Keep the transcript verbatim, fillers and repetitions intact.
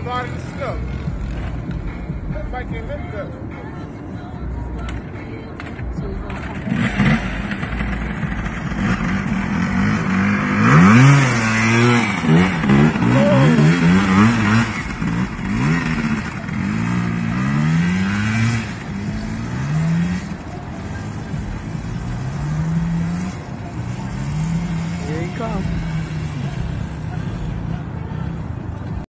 a lot of the stuff. That bike ain't let that. So we're gonna come back.